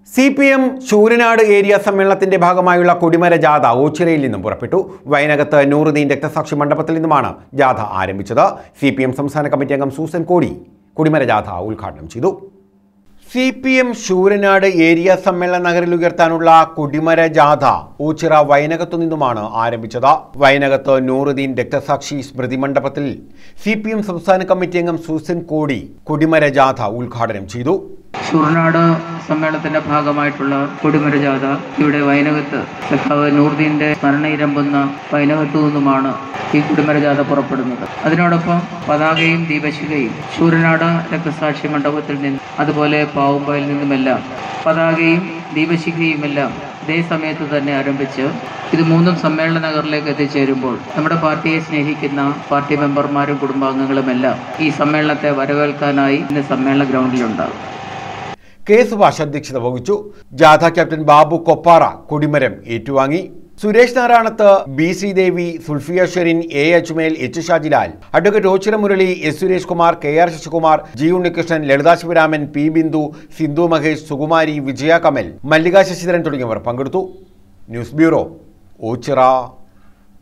CPM Sooranad area സമ്മേളനത്തിന്റെ ഭാഗമായുള്ള കൊടിമര ജാഥ ഓച്ചിറയിൽ നിന്നും പുറപ്പെട്ടു. വയനകത്ത് നൂറുദ്ദീൻ രക്തസാക്ഷി മണ്ഡപത്തിൽ നിന്നുമാണ് ജാഥ ആരംഭിച്ചത്. CPM സംസ്ഥാന കമ്മിറ്റി അംഗം സൂസൻ കോടി കൊടിമര ജാഥ ഉദ്ഘാടനം ചെയ്തു. CPM ശൂരനാട് ഏരിയ സമ്മേളന നഗരിൽ ഉയർത്താനുള്ള കൊടിമര ജാഥ ഓച്ചിറ വയനകത്തു നിന്നുമാണ് ആരംഭിച്ചത്. വയനകത്ത് നൂറുദ്ദീൻ രക്തസാക്ഷി സ്മൃതി മണ്ഡപത്തിൽ CPM സംസ്ഥാന കമ്മിറ്റി അംഗം സൂസൻ കോടി കൊടിമര ജാഥ ഉദ്ഘാടനം ചെയ്തു. ശൂരനാട് സമ്മേളനത്തിന്റെ ഭാഗമായിട്ടുള്ള കൊടിമര ജാഥ ഇവിടെ വയനകത്ത് സഖാവ് നൂറുദ്ദീന്റെ സ്മരണയിരമ്പുന്ന വയനകത്തു നിന്നുമാണ് ഈ കൊടിമര ജാഥ പുറപ്പെടുന്നത്. അതിനോടൊപ്പം പതാകയും ദീപശിഖയും ശൂരനാട് രക്തസാക്ഷി മണ്ഡപത്തിൽ നിന്നും അതുപോലെ പാവുമ്പയിൽ നിന്നുമെല്ലാം പതാകയും ദീപശിഖയുമെല്ലാം ഇതേ സമയത്ത് തന്നെ ആരംഭിച്ച് ഇത് മൂന്നും സമ്മേളന നഗറിലേക്ക് എത്തിച്ചേരുമ്പോൾ നമ്മുടെ പാർട്ടിയെ സ്നേഹിക്കുന്ന പാർട്ടി മെമ്പർമാരും കുടുംബാംഗങ്ങളുമെല്ലാം ഈ സമ്മേളനത്തെ വരവേൽക്കാനായി ഇന്ന് സമ്മേളന ഗ്രൗണ്ടിലുണ്ടാകും. കെ സുഭാഷ് അധ്യക്ഷത വഹിച്ചു. ജാഥ ക്യാപ്റ്റൻ ബാബു കൊപ്പാറ കൊടിമരം ഏറ്റുവാങ്ങി. Suresh Narayanath, B. Sreedevi, Sulfiya Sherin, A. Ajmel, H. Shajilal, advocate Ochira Murali, S. Suresh Kumar, KR Sasikumar, G. Unnikrishnan, Lalitha Sivaraman, P. Bindu, Sindhu Mahesh, Sukumari, Vijaya Kamal, Mallika Sasidharan തുടങ്ങിയവർ പങ്കെടുത്തു. News bureau, Ochira.